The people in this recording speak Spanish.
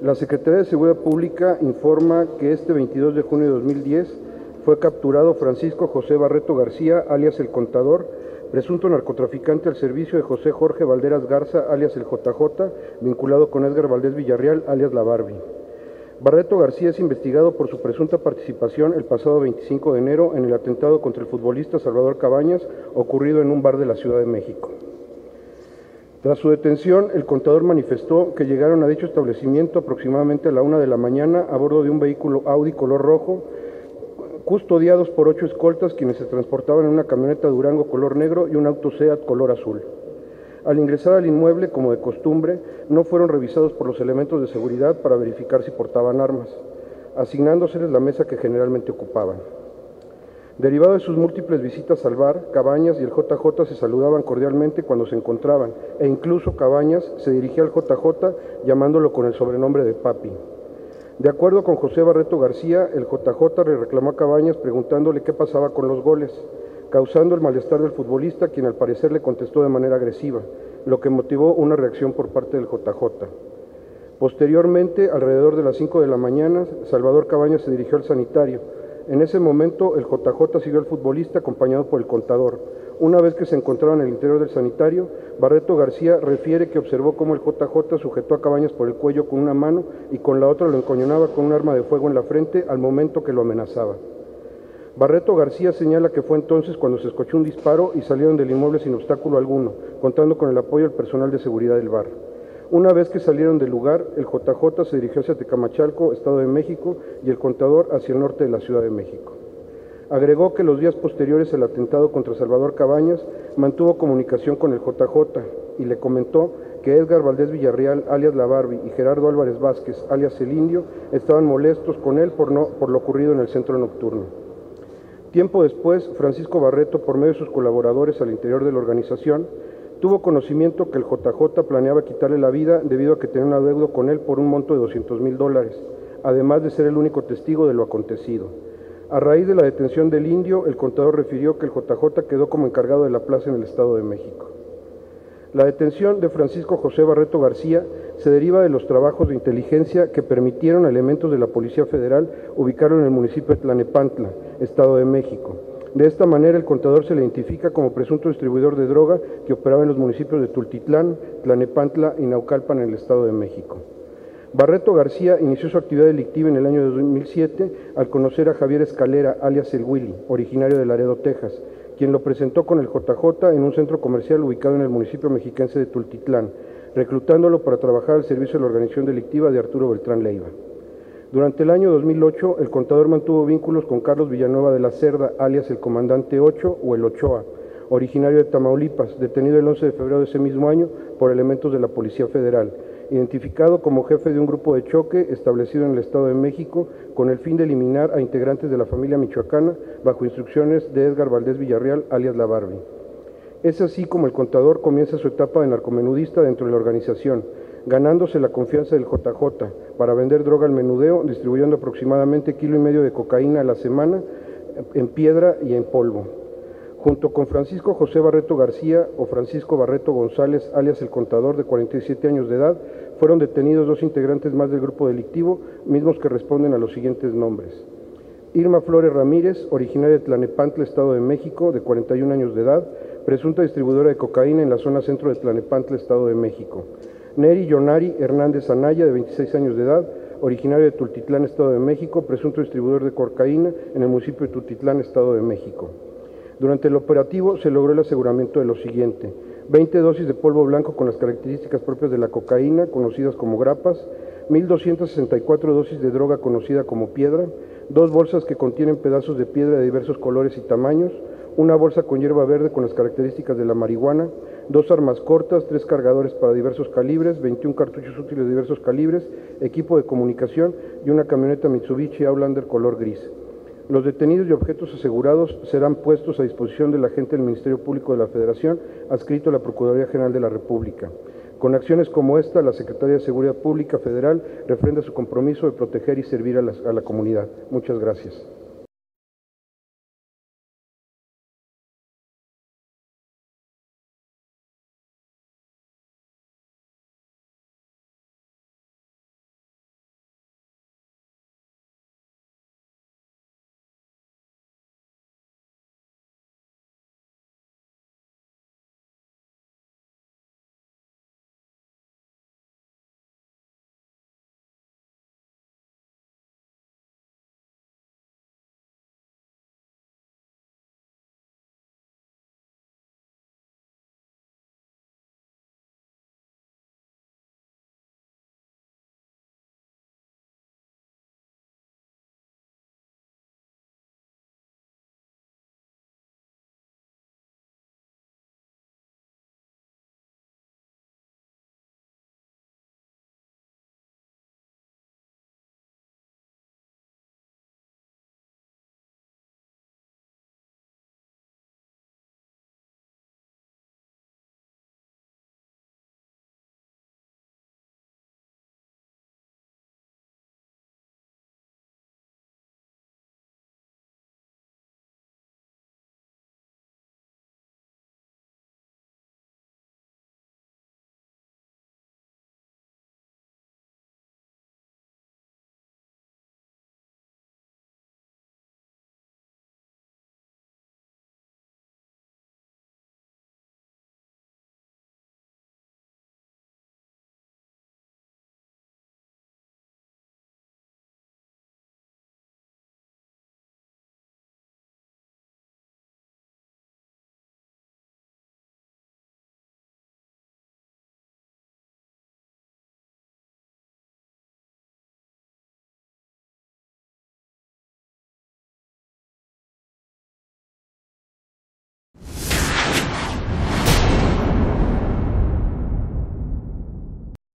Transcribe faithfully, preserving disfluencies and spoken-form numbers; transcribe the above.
La Secretaría de Seguridad Pública informa que este veintidós de junio de dos mil diez fue capturado Francisco José Barreto García, alias El Contador, presunto narcotraficante al servicio de José Jorge Valderas Garza, alias El J J, vinculado con Edgar Valdés Villarreal, alias La Barbie. Barreto García es investigado por su presunta participación el pasado veinticinco de enero en el atentado contra el futbolista Salvador Cabañas, ocurrido en un bar de la Ciudad de México. Tras su detención, el contador manifestó que llegaron a dicho establecimiento aproximadamente a la una de la mañana a bordo de un vehículo Audi color rojo, custodiados por ocho escoltas quienes se transportaban en una camioneta Durango color negro y un auto Seat color azul. Al ingresar al inmueble, como de costumbre, no fueron revisados por los elementos de seguridad para verificar si portaban armas, asignándoseles la mesa que generalmente ocupaban. Derivado de sus múltiples visitas al bar, Cabañas y el J J se saludaban cordialmente cuando se encontraban, e incluso Cabañas se dirigía al J J llamándolo con el sobrenombre de Papi. De acuerdo con José Barreto García, el J J le reclamó a Cabañas preguntándole qué pasaba con los goles, causando el malestar del futbolista, quien al parecer le contestó de manera agresiva, lo que motivó una reacción por parte del J J. Posteriormente, alrededor de las cinco de la mañana, Salvador Cabañas se dirigió al sanitario. En ese momento, el J J siguió al futbolista acompañado por el contador. Una vez que se encontraban en el interior del sanitario, Barreto García refiere que observó cómo el J J sujetó a Cabañas por el cuello con una mano y con la otra lo encoñonaba con un arma de fuego en la frente al momento que lo amenazaba. Barreto García señala que fue entonces cuando se escuchó un disparo y salieron del inmueble sin obstáculo alguno, contando con el apoyo del personal de seguridad del bar. Una vez que salieron del lugar, el J J se dirigió hacia Tecamachalco, Estado de México, y el contador hacia el norte de la Ciudad de México. Agregó que los días posteriores al atentado contra Salvador Cabañas mantuvo comunicación con el J J y le comentó que Edgar Valdés Villarreal, alias La Barbie, y Gerardo Álvarez Vázquez, alias El Indio, estaban molestos con él por, no, por lo ocurrido en el centro nocturno. Tiempo después, Francisco Barreto, por medio de sus colaboradores al interior de la organización, tuvo conocimiento que el J J planeaba quitarle la vida debido a que tenía un adeudo con él por un monto de doscientos mil dólares, además de ser el único testigo de lo acontecido. A raíz de la detención del Indio, el contador refirió que el J J quedó como encargado de la plaza en el Estado de México. La detención de Francisco José Barreto García se deriva de los trabajos de inteligencia que permitieron a elementos de la Policía Federal ubicarlo en el municipio de Tlanepantla, Estado de México. De esta manera, el contador se le identifica como presunto distribuidor de droga que operaba en los municipios de Tultitlán, Tlanepantla y Naucalpan en el Estado de México. Barreto García inició su actividad delictiva en el año de dos mil siete al conocer a Javier Escalera, alias El Willy, originario de Laredo, Texas, quien lo presentó con el J J en un centro comercial ubicado en el municipio mexiquense de Tultitlán, reclutándolo para trabajar al servicio de la organización delictiva de Arturo Beltrán Leiva. Durante el año dos mil ocho, el contador mantuvo vínculos con Carlos Villanueva de la Cerda, alias el Comandante ocho o el Ochoa, originario de Tamaulipas, detenido el once de febrero de ese mismo año por elementos de la Policía Federal, identificado como jefe de un grupo de choque establecido en el Estado de México con el fin de eliminar a integrantes de la familia michoacana bajo instrucciones de Edgar Valdés Villarreal, alias La Barbie. Es así como el contador comienza su etapa de narcomenudista dentro de la organización, ganándose la confianza del J J para vender droga al menudeo, distribuyendo aproximadamente kilo y medio de cocaína a la semana en piedra y en polvo. Junto con Francisco José Barreto García o Francisco Barreto González, alias El Contador, de cuarenta y siete años de edad, fueron detenidos dos integrantes más del grupo delictivo, mismos que responden a los siguientes nombres. Irma Flores Ramírez, originaria de Tlanepantla, Estado de México, de cuarenta y un años de edad, presunta distribuidora de cocaína en la zona centro de Tlanepantla, Estado de México. Neri Yonari Hernández Anaya, de veintiséis años de edad, originario de Tultitlán, Estado de México, presunto distribuidor de cocaína en el municipio de Tultitlán, Estado de México. Durante el operativo se logró el aseguramiento de lo siguiente: veinte dosis de polvo blanco con las características propias de la cocaína, conocidas como grapas, mil doscientas sesenta y cuatro dosis de droga conocida como piedra, dos bolsas que contienen pedazos de piedra de diversos colores y tamaños, una bolsa con hierba verde con las características de la marihuana, dos armas cortas, tres cargadores para diversos calibres, veintiún cartuchos útiles de diversos calibres, equipo de comunicación y una camioneta Mitsubishi Outlander color gris. Los detenidos y objetos asegurados serán puestos a disposición del agente del Ministerio Público de la Federación, adscrito a la Procuraduría General de la República. Con acciones como esta, la Secretaría de Seguridad Pública Federal refrenda su compromiso de proteger y servir a la, a la comunidad. Muchas gracias.